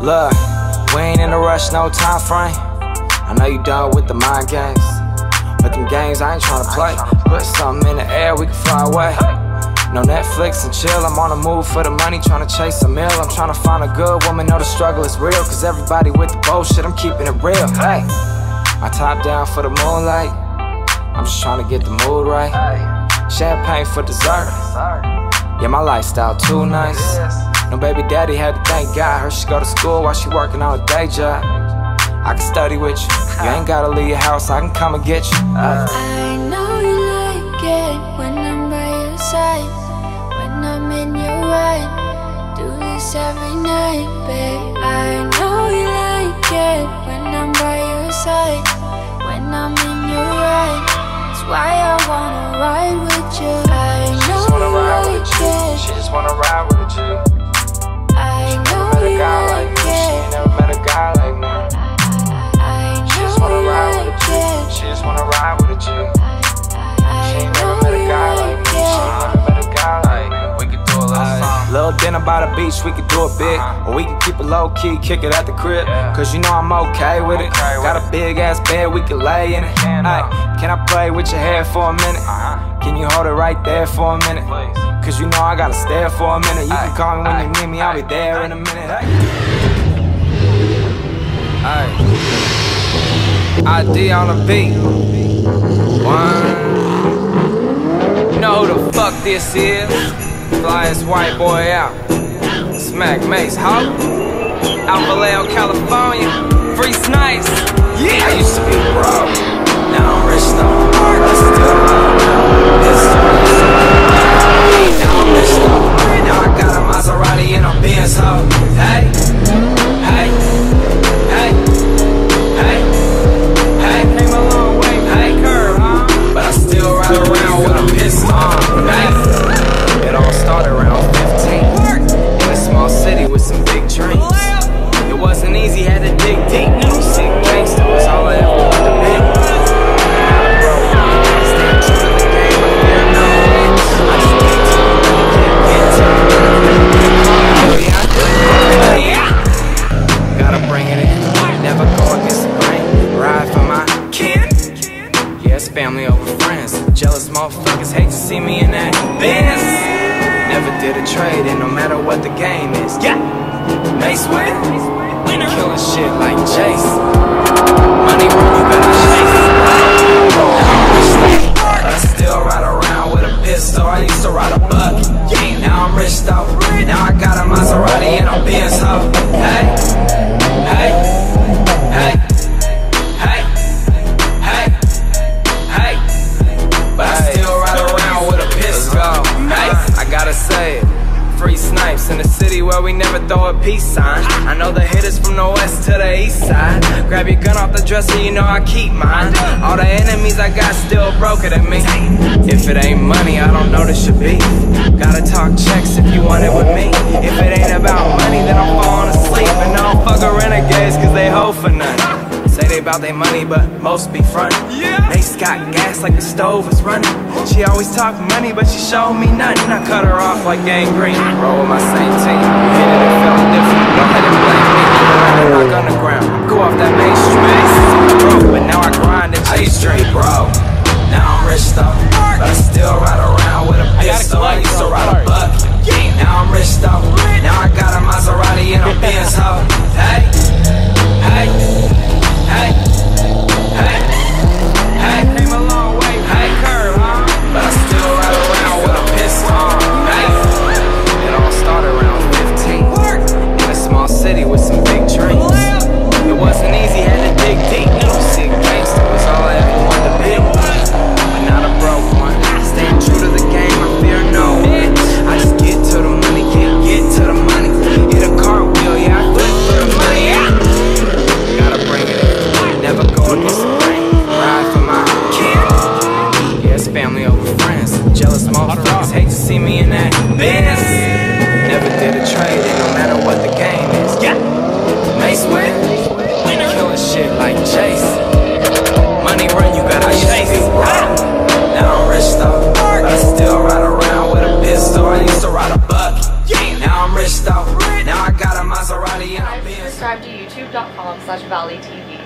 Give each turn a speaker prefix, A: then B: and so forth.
A: Look, we ain't in a rush, no time frame. I know you done with the mind games, but them games I ain't tryna play. Put something in the air, we can fly away. No Netflix and chill, I'm on the move for the money, tryna chase a meal. I'm tryna find a good woman, know the struggle is real. Cause everybody with the bullshit, I'm keeping it real. Hey, my top down for the moonlight, I'm just tryna get the mood right. Champagne for dessert, yeah, my lifestyle too nice. No baby daddy had to thank God. Her she go to school while she working on a day job. I can study with you, you ain't gotta leave your house, I can come and get you.
B: I know you like it when I'm by your side, when I'm in your ride. Do this every night, babe. I know you like it when I'm by your side, when I'm in your ride. That's why I wanna ride with you. I know you like it.
A: She just wanna ride with a G.
B: I know you like
A: She ain't
B: it.
A: never met a guy like me.
B: I
A: She just wanna
B: know you
A: ride with a
B: like
A: G.
B: it.
A: She just wanna ride with a G. She
B: I
A: ain't never
B: know
A: met a
B: you
A: guy like me.
B: like
A: She ain't
B: it.
A: never met a guy like me. We could do a little something. Little dinner by the beach, we could do it big. Or we can keep it low key, kick it at the crib. Cause you know I'm okay with it. Got a big ass bed, we can lay in it. Ay, can I play with your hair for a minute? Can you hold it right there for a minute? Cause you know I gotta stare for a minute. You can call me when you need me, I'll be there in a minute. ID on the beat. One. You know who the fuck this is? Flyest white boy out. Smack Mace Hawk. Out Vallejo, California. Free Snipes. Yeah. I used to be broke. Now I'm rich though. I still love now I'm rich though. Now I got a Maserati and a Benz hoe. Hey, hey, hey, hey, hey. Came a long way, hey, curve, huh? But I still ride around with a pistol on. Hey, it all started around 15 in a small city with some big dreams. It wasn't easy, had to dig deep. No sick gangster was all I ever wanted to be. Gotta bring it in, never go against the grain. Ride for my kin. Yeah, it's family over friends. Jealous motherfuckers hate to see me in that Benz. Never did a trade, and no matter what the game is. Yeah, Mace win, killing shit like Jace. Money run, you better chase. I still ride around with a pistol. I used to ride a bucket. Now I'm rich though. Now I got a Maserati and a Benz hoe. Hey, hey, hey, hey, hey, hey. But I still ride around with a pistol. Hey, I gotta say it. Free Snipes in the city where we never throw a peace sign. I know the hitters from the west to the east side. Grab your gun off the dresser, you know I keep mine. All the enemies I got still broker than me. If it ain't money, I don't know this should be. Gotta talk checks if you want it with me. If it ain't about money, then I'm falling asleep. And I don't fuck with renegades cause they hoe for nothing. Say they about their money, but most be frontin'. They got gas like the stove is running. She always talk money, but she showed me nothing. I cut her off like gangrene. Roll with my same team. Hit it and felt different. Go ahead and blame me. Rock underground. Go off that main street. Broke, but now I grind and chase street, bro. Now I'm rich though, but I still ride around with a pistol. I used to ride a bucket. Now I'm rich though. Now I got a Maserati and a Benz hoe. Hey, hey. Hey, hey, hey. Came a long way, hey, curve, huh? But I still ride around with a pistol on. Hey, it all started around 15 in a small city with some big dreams. It wasn't easy, had to dig deep. No sick gangster was all I ever wanted to be. But not a broke one. Staying true to the game, I fear no one. I just get to the money, can't get to the money. Hit a cartwheel, yeah, I flip for the money. Gotta bring it in. Never go against the grain. Ride for my kin. Yeah, it's family over friends. Jealous motherfuckers hate to see me in that Benz. Never did a trade, and no matter what the game is. Yeah, Mace win, killing shit like Jace. Money run, you gotta chase. Now I'm rich though, but I still ride around with a pistol. I used to ride a bucket. Now I'm rich though. Now I got a Maserati and a Benz.
C: youtube.com/ValleyTV.